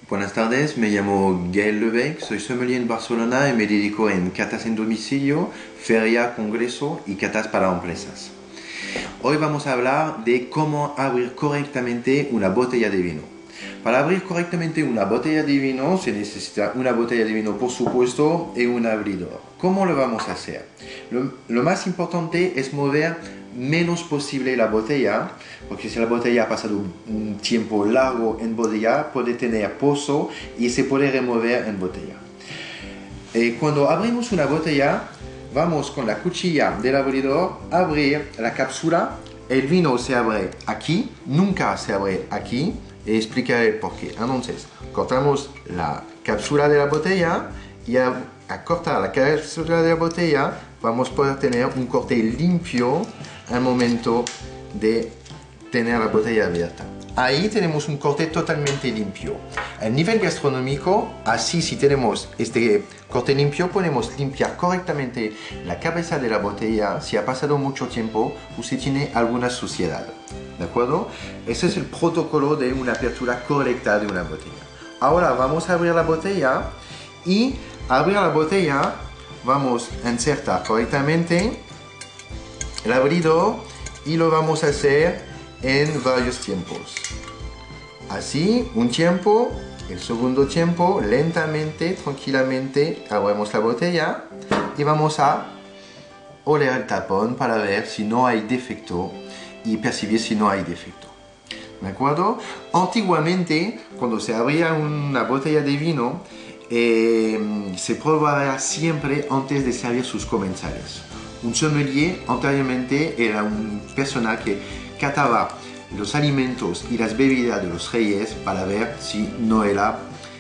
Buenas tardes, me llamo Gaël Lebec, soy sommelier en Barcelona y me dedico en catas en domicilio, feria, congreso y catas para empresas. Hoy vamos a hablar de cómo abrir correctamente una botella de vino. Para abrir correctamente una botella de vino se necesita una botella de vino, por supuesto, y un abridor. ¿Cómo lo vamos a hacer? Lo más importante es mover menos posible la botella, porque si la botella ha pasado un tiempo largo en botella, puede tener pozo y se puede remover en botella. Cuando abrimos una botella, vamos con la cuchilla del abridor a abrir la cápsula. El vino se abre aquí, nunca se abre aquí. Y explicaré por qué. Entonces, cortamos la cápsula de la botella y a cortar la cápsula de la botella vamos a poder tener un corte limpio al momento de tener la botella abierta. Ahí tenemos un corte totalmente limpio. A nivel gastronómico, así si tenemos este corte limpio, podemos limpiar correctamente la cabeza de la botella si ha pasado mucho tiempo o si tiene alguna suciedad. ¿De acuerdo? Ese es el protocolo de una apertura correcta de una botella. Ahora vamos a abrir la botella y al abrir la botella vamos a insertar correctamente el abridor y lo vamos a hacer en varios tiempos. Así, un tiempo, el segundo tiempo, lentamente, tranquilamente abrimos la botella y vamos a oler el tapón para ver si no hay defecto y percibir si no hay defecto. ¿De acuerdo? Antiguamente, cuando se abría una botella de vino, se probaba siempre antes de servir sus comensales. Un sommelier anteriormente era un personal que cataba los alimentos y las bebidas de los reyes para ver si no era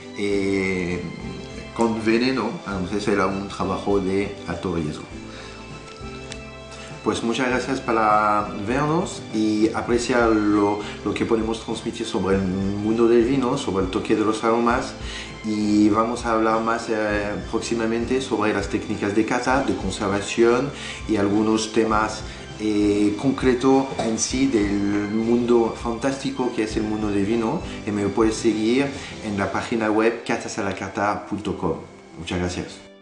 con veneno. Entonces era un trabajo de alto riesgo. Pues muchas gracias por vernos y apreciar lo que podemos transmitir sobre el mundo del vino, sobre el toque de los aromas, y vamos a hablar más próximamente sobre las técnicas de cata, de conservación y algunos temas concretos en sí del mundo fantástico que es el mundo del vino, y me puedes seguir en la página web catasalacarta.com. Muchas gracias.